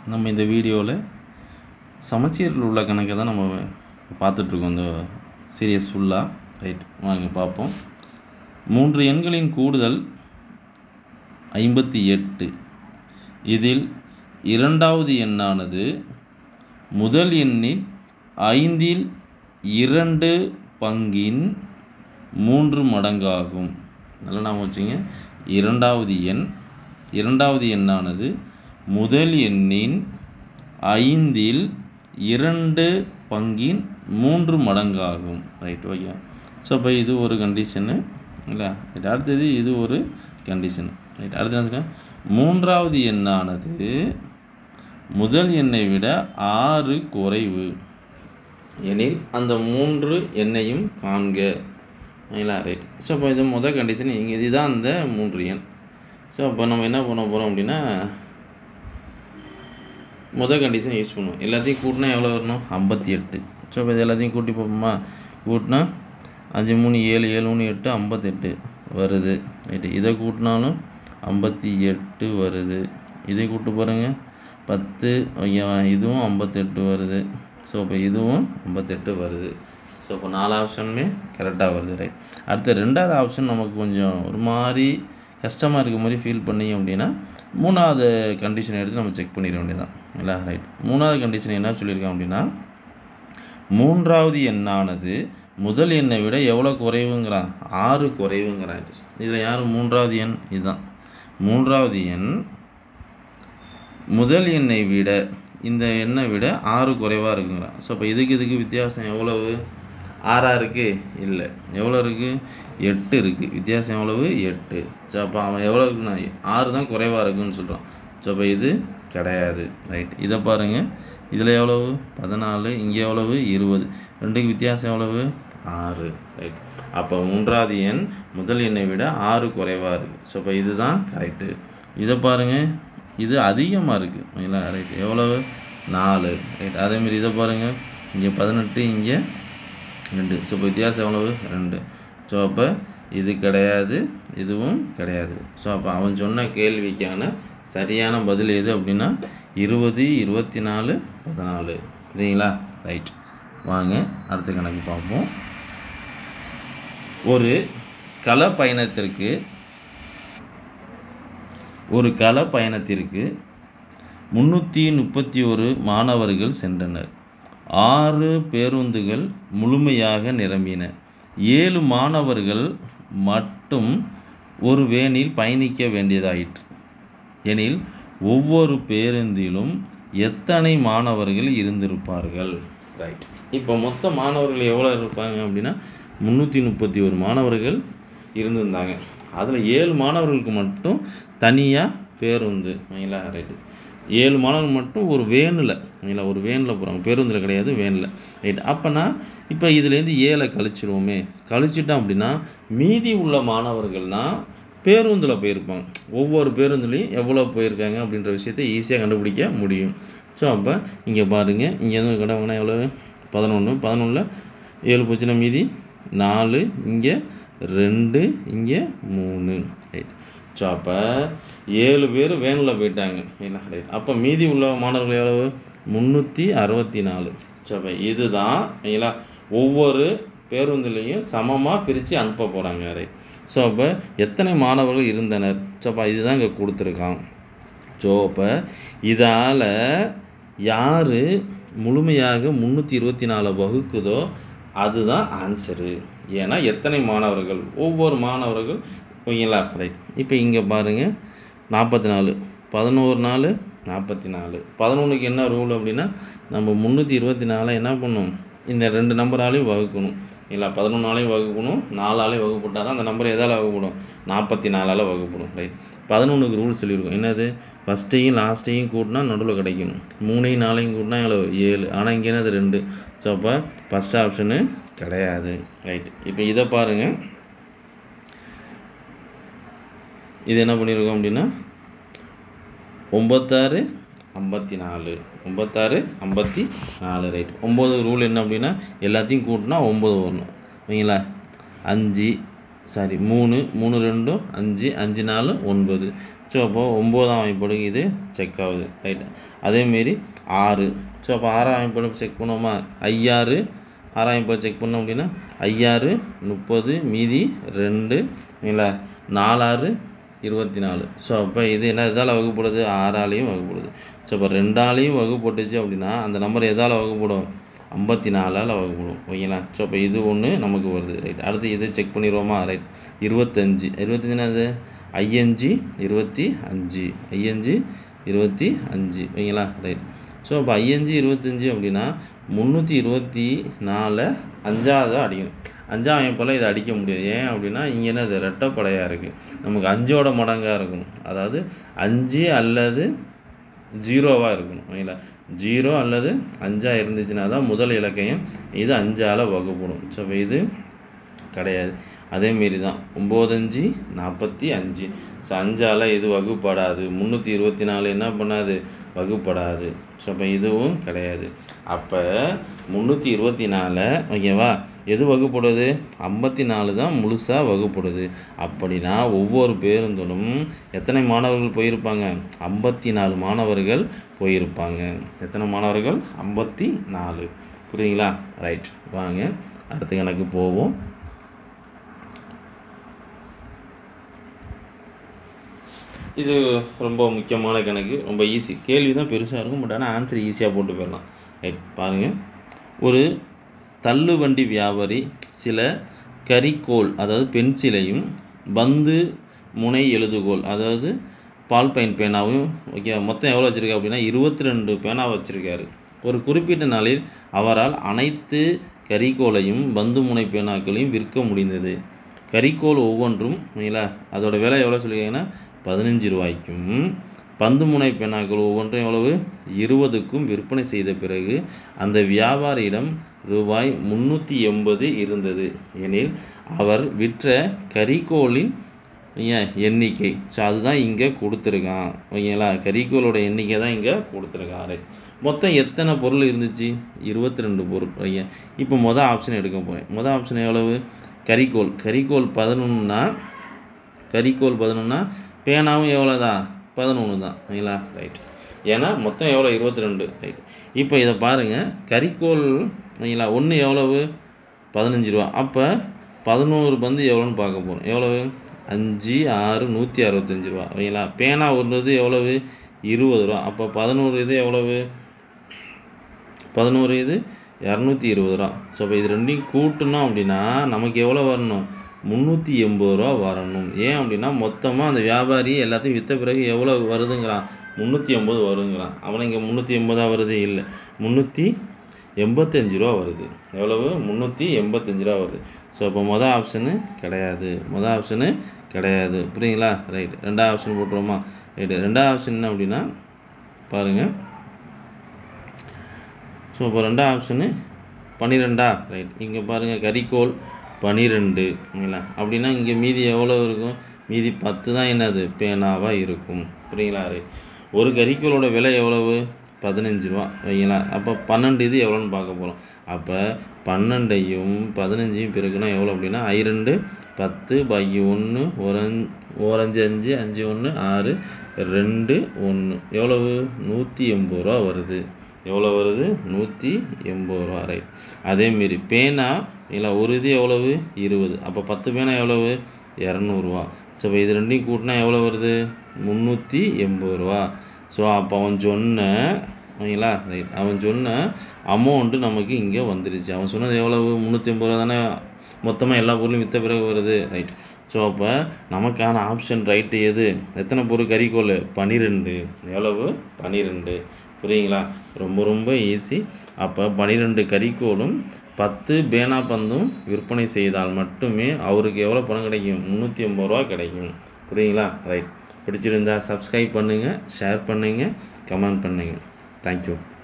நம்ம இந்த வீடியோவில் சமச்சீரில் உள்ள கணக்கை தான் நம்ம பார்த்துட்ருக்கோம் இந்த சீரியஸ் ஃபுல்லாக. ரைட், வாங்க பார்ப்போம். 3 எண்களின் கூடுதல் 58. இதில் இரண்டாவது எண்ணானது முதல் எண்ணின் 5/2 பங்கின் 3 மடங்காகும். நல்லா நாம் வச்சுங்க. இரண்டாவது எண்ணானது முதல் எண்ணின் 5/2 பங்கின் 3 மடங்காகும். Right, okay. ஸோ அப்போ இது ஒரு கண்டிஷனு இல்லை. ரைட், அடுத்தது இது ஒரு கண்டிஷன். ரைட், அடுத்து என்ன சொல்லுங்கள், மூன்றாவது எண்ணானது முதல் எண்ணை விட 6 குறைவு எனில் அந்த 3 எண்ணையும் காண்க. சரிங்களா? ரைட். ஸோ அப்போ இது முதல் கண்டிஷன். இங்கே இதுதான் அந்த 3 எண். ஸோ அப்போ நம்ம என்ன பண்ண போகிறோம் அப்படின்னா, முதல் கண்டிஷன் யூஸ் பண்ணுவோம். எல்லாத்தையும் கூட்டினா எவ்வளோ வரணும்? 58. ஸோ இப்போ இது எல்லாத்தையும் கூட்டி பார்ப்போமா? கூட்டினா 5 3 7 7 3 8 58 வருது. ரைட்டு, இதை கூட்டினாலும் 58 வருது. இதை கூப்பிட்டு பாருங்கள் 10, ஓகேவா? இதுவும் 58 வருது. ஸோ இப்போ இதுவும் 58 வருது. ஸோ இப்போ 4 ஆப்ஷனுமே கரெக்டாக வருது. ரைட், அடுத்த ரெண்டாவது ஆப்ஷன் நமக்கு கொஞ்சம் ஒரு மாதிரி கஷ்டமாக இருக்க மாதிரி ஃபீல் பண்ணிங்க அப்படின்னா மூணாவது கண்டிஷனை எடுத்து நம்ம செக் பண்ணிட வேண்டியதான் இல்லை. ரைட், மூணாவது கண்டிஷன் என்ன சொல்லியிருக்கோம் அப்படின்னா, மூன்றாவது எண்ணானது முதல் எண்ணை விட எவ்வளோ குறைவுங்கிறான்? 6 குறைவுங்கிறான். இதில் யார் மூன்றாவது எண்? இதுதான் மூன்றாவது எண். முதல் எண்ணை விட இந்த எண்ணை விட 6 குறைவாக இருக்குங்கிறான். ஸோ இப்போ இதுக்கு வித்தியாசம் எவ்வளவு? 6 இருக்குது? இல்லை. எவ்வளோ இருக்குது? 8 இருக்குது. வித்தியாசம் எவ்வளவு? 8. ஸோ அப்போ அவன் எவ்வளோ இருக்குன்னா 6 தான் குறைவாக இருக்குன்னு சொல்கிறான். ஸோ அப்போ இது கிடையாது. ரைட், இதை பாருங்கள். இதில் எவ்வளவு? 14. இங்கே எவ்வளவு? 20. ரெண்டுக்கு வித்தியாசம் எவ்வளவு? 6. ரைட், அப்போ மூன்றாவது எண் முதல் எண்ணை விட 6 குறைவாக இருக்குது. ஸோ அப்போ இதுதான் கரெக்டு. இதை பாருங்கள், இது அதிகமாக இருக்குது. ஓகேங்களா? ரைட், எவ்வளவு? 4. ரைட், அதேமாரி இதை பாருங்கள். இங்கே 18, இங்கே 2. ஸோ இப்போ வித்தியாசம் எவ்வளவு? 2. ஸோ அப்போ இது கிடையாது, இதுவும் கிடையாது. ஸோ அப்போ அவன் சொன்ன கேள்விக்கான சரியான பதில் எது அப்படின்னா 20 24 14. சரிங்களா? ரைட், வாங்க அடுத்த கணக்கு பார்ப்போம். ஒரு கள பயணத்திற்கு 331 மாணவர்கள் சென்றனர். 6 பேருந்துகள் முழுமையாக நிரம்பின. 7 மாணவர்கள் மட்டும் ஒரு வேனில் பயணிக்க வேண்டியதாயிற்று எனில் ஒவ்வொரு பேருந்திலும் எத்தனை மாணவர்கள் இருந்திருப்பார்கள்? ரைட், இப்போ மொத்த மாணவர்கள் எவ்வளோ இருப்பாங்க அப்படின்னா 331 மாணவர்கள் இருந்திருந்தாங்க. அதில் 7 மாணவர்களுக்கு மட்டும் தனியாக பேருந்து. சரிங்களா? ரைட்டு, 7 மாணவர்கள் மட்டும் ஒரு வேனில், சரிங்களா, ஒரு வேனில் போகிறாங்க, பேருந்தில் கிடையாது, வேனில். ரைட், அப்போனா இப்போ இதுலேருந்து 7 கழிச்சிருவோமே. கழிச்சிட்டோம் அப்படின்னா மீதி உள்ள மாணவர்கள்னால் பேருந்தில் போயிருப்பாங்க. ஒவ்வொரு பேருந்துலேயும் எவ்வளோ போயிருக்காங்க அப்படின்ற விஷயத்தை ஈஸியாக கண்டுபிடிக்க முடியும். ஸோ அப்போ இங்கே பாருங்கள், இங்கேருந்து கிடவாங்கன்னா எவ்வளோ? 11. 11ல் 7 போச்சுன்னா மீதி 4, இங்கே 2, இங்கே 3. ரைட், ஸோ அப்போ 7 பேர் வேனில் போயிட்டாங்க. இல்லை? ரைட், அப்போ மீதி உள்ள மாணவர்கள் எவ்வளவு? 364. ஸோ அப்போ இதுதான் இல்லைங்களா, ஒவ்வொரு பேருந்துலேயும் சமமாக பிரித்து அனுப்ப போகிறாங்க. ரைட், ஸோ அப்போ எத்தனை மாணவர்கள் இருந்தனர்? ஸோ அப்போ இதுதான் இங்கே கொடுத்துருக்கான். ஸோ அப்போ இதால் யார் முழுமையாக 324 வகுக்குதோ அதுதான் ஆன்சரு. ஏன்னா எத்தனை மாணவர்கள், ஒவ்வொரு மாணவர்கள். ஓகேங்களா? ரைட், இப்போ இங்கே பாருங்கள் 44. 11 4 44. 11க்கு என்ன ரூல் அப்படின்னா நம்ம 324 என்ன பண்ணணும்? இந்த 2 நம்பராலையும் வகுக்கணும். இல்லை, 11ஆலையும் வகுக்கணும், 4ஆலையும் வகுப்பட்டால் தான் அந்த நம்பர் எதால் வகுப்படும்? 44ஆல் வகுப்படும். ரைட், 11க்கு ரூல் சொல்லியிருக்கோம். என்னது? ஃபஸ்ட்டையும் லாஸ்ட்டையும் கூட்டினா நடுவில் கிடைக்கணும். 3ஐயும் 4ஐயும் கூட்டினா எவ்வளோ? 7. ஆனால் இங்கே என்னது? 2. ஸோ அப்போ ஃபஸ்ட் ஆப்ஷனு கிடையாது. ரைட், இப்போ இதை பாருங்கள். இது என்ன பண்ணியிருக்கோம் அப்படின்னா 96 54. 96 54. ரைட், 9 ரூல் என்ன அப்படின்னா எல்லாத்தையும் கூட்டினா 9 வரணும். ஓகேங்களா? 3 3 2 5 5 4 9. ஸோ அப்போது 9ஆம் அமைப்போடுக்கு இது செக் ஆகுது. ரைட்டு. அதேமாரி 6. ஸோ அப்போ 6ஆம் அமைப்போடு செக் பண்ணுவோமா? 5 6ஆம் அமைப்போடு செக் பண்ணோம் அப்படின்னா 5 30 மீதி 2 இல்லை 4 24. ஸோ அப்போ இது என்ன எதால் வகுப்படுது? 6ஆலையும் வகுப்படுது. ஸோ அப்போ 2ஆலையும் வகுப்பட்டுச்சு அப்படின்னா அந்த நம்பர் எதால் வகுப்படும்? 54ஆல் வகுப்படும். ஓகேங்களா? ஸோ அப்போ இது ஒன்று நமக்கு வருது. ரைட். அடுத்து இதை செக் பண்ணிடுவோமா? ரைட். 25 25னா அது 5 25 5 25. ஓகேங்களா? ரைட். ஸோ அப்போ 5 25 அப்படின்னா 324 5ஆவது அடிக்கணும். 5ஆம் அமைப்பில் இதை அடிக்க முடியாது. ஏன் அப்படின்னா இங்கே என்ன அது ரெட்டைப்படையாக இருக்குது. நமக்கு 5ஓட மடங்காக இருக்கணும். அதாவது 5 அல்லது 0வாக இருக்கணும். ஓகேங்களா? 0 அல்லது 5ஆக இருந்துச்சுன்னா தான் முதல் இலக்கையும் இது 5ஆல் வகுப்படும். ஸோ அப்போ இது கிடையாது. அதேமாரி தான் 9 5 45. ஸோ 5ஆல் இது வகுப்படாது. 324 என்ன பண்ணாது? வகுப்படாது. ஸோ அப்போ இதுவும் கிடையாது. அப்போ 324 ஓகேவா எது வகுப்படுது? 54 தான் முழுசாக வகுப்படுது. அப்படின்னா ஒவ்வொரு பேருந்திலும் எத்தனை மாணவர்கள் போயிருப்பாங்க? 54 மாணவர்கள் போயிருப்பாங்க. எத்தனை மாணவர்கள்? 54. புரியுங்களா? ரைட். வாங்க அடுத்த கணக்கு போவோம். இது ரொம்ப முக்கியமான கணக்கு. ரொம்ப ஈஸி. கேள்வி தான் பெருசாக இருக்கும். பட் ஆனால் ஆன்சர் ஈஸியாக போட்டு போயிடலாம். ரைட். பாருங்கள். ஒரு தள்ளுவண்டி வியாபாரி சில கரிக்கோல் அதாவது பென்சிலையும் பந்து முனை எழுதுகோல் அதாவது பால் பெயிண்ட் பேனாவும் ஓகே மொத்தம் எவ்வளோ வச்சுருக்கா அப்படின்னா 22 பேனா வச்சுருக்காரு. ஒரு குறிப்பிட்ட நாளில் அவரால் அனைத்து கரிக்கோலையும் பந்து முனை பேனாக்களையும் விற்க முடிந்தது. கரிக்கோல் ஒவ்வொன்றும் இல்லைங்களா அதோட விலை எவ்வளோ சொல்லியிருக்காங்கன்னா 15 ரூபாய்க்கும் பந்து முனை பேனாக்கள் ஒவ்வொன்றும் எவ்வளவு 20க்கும் விற்பனை செய்த பிறகு அந்த வியாபாரியிடம் ரூபாய் 380 இருந்தது எனில் அவர் விற்ற கரிக்கோலின் எண்ணிக்கை. ஸோ அதுதான் இங்கே கொடுத்துருக்கான். ஓகேங்களா? கரிக்கோலோட எண்ணிக்கை தான் இங்கே கொடுத்துருக்கான். ரைட். மொத்தம் எத்தனை பொருள் இருந்துச்சு? 22 பொருள். ஓகே. இப்போ மொதல் ஆப்ஷன் எடுக்க போகிறேன். மொதல் ஆப்ஷன் எவ்வளவு? கரிக்கோல். கரிக்கோல் 11னா கரிக்கோல் 11னா பேனாவும் எவ்வளோதான்? 11 தான். ஓகேங்களா? ரைட். ஏன்னா மொத்தம் எவ்வளோ? 22. ரைட். இப்போ இதை பாருங்கள். கரிக்கோல் ஓகேங்களா 1 எவ்வளவு? 15 ரூபா. அப்போ 11 பந்து எவ்வளோன்னு பார்க்க போகிறோம். எவ்வளவு? 5 6 165 ரூபா. ஓகேங்களா? பேனா ஒன்றது எவ்வளவு? 20 ரூபா. அப்போ 11 இது எவ்வளவு? 11 இது 220 ரூபா. ஸோ இப்போ இது ரெண்டையும் கூட்டணும் அப்படின்னா நமக்கு எவ்வளோ வரணும்? 380 ரூபா வரணும். ஏன் அப்படின்னா மொத்தமாக அந்த வியாபாரி எல்லாத்தையும் விற்ற பிறகு எவ்வளோ வருதுங்கிறான்? 380 வருங்கிறான். அவனை இங்கே 380 வருது இல்லை 385 ரூபா வருது. எவ்வளவு? 385 ரூபா வருது. ஸோ அப்போ மொதல் ஆப்ஷனு கிடையாது. மொதல் ஆப்ஷனு கிடையாது. புரியுங்களா? ரைட். ரெண்டாவது ஆப்ஷன் போட்டுருவோமா? ரைட்டு. ரெண்டாவது ஆப்ஷன் என்ன அப்படின்னா பாருங்கள். ஸோ இப்போ ரெண்டாவது ஆப்ஷனு 12. ரைட். இங்கே பாருங்கள் கரிக்கோல் 12 இல்லைங்களா அப்படின்னா இங்கே மீதி எவ்வளோ இருக்கும்? மீதி 10 தான் என்னது? பேனாவாக இருக்கும். புரியுங்களா? ரைட். ஒரு கரிக்கோலோட விலை எவ்வளவு? 15 ரூபா. ஓகேங்களா? அப்போ 12 இது எவ்வளோன்னு பார்க்க போகிறோம். அப்போ 12ஐயும் 15ஐயும் பெருக்குனா எவ்வளோ அப்படின்னா 2 10 பாக்கி 1 5 5 5 1 6 2 1 எவ்வளவு? 180 ரூபா வருது. எவ்வளோ வருது? 180 ரூபா. ரைட். அதேமாரி பேனா இல்லை ஒரு இது எவ்வளவு? 20. அப்போ 10 பேனா எவ்வளவு? 200 ரூபா. ஸோ இப்போ இது ரெண்டையும் கூட்டினா எவ்வளோ வருது? 380 ரூபா. ஸோ அப்போ அவன் சொன்ன ஓகேங்களா? ரைட். அவன் சொன்ன அமௌண்ட்டு நமக்கு இங்கே வந்துருச்சு. அவன் சொன்னது எவ்வளவு? 380 ரூபா தானே மொத்தமாக எல்லா பொருளும் விற்ற பிறகு வருது. ரைட். ஸோ அப்போ நமக்கான ஆப்ஷன் ரைட்டு எது? எத்தனை பொருள் கரிக்கோல்? 12. எவ்வளவு? 12. புரியுங்களா? ரொம்ப ரொம்ப ஈஸி. அப்போ 12 கரிக்கோலும் 10 பேனா பந்தும் விற்பனை செய்தால் மட்டுமே அவருக்கு எவ்வளோ பணம் கிடைக்கும்? 380 ரூபா கிடைக்கும். புரியுங்களா? ரைட். பிடிச்சிருந்தா சப்ஸ்கிரைப் பண்ணுங்கள், ஷேர் பண்ணுங்கள், கமெண்ட் பண்ணுங்கள். தேங்க்யூ.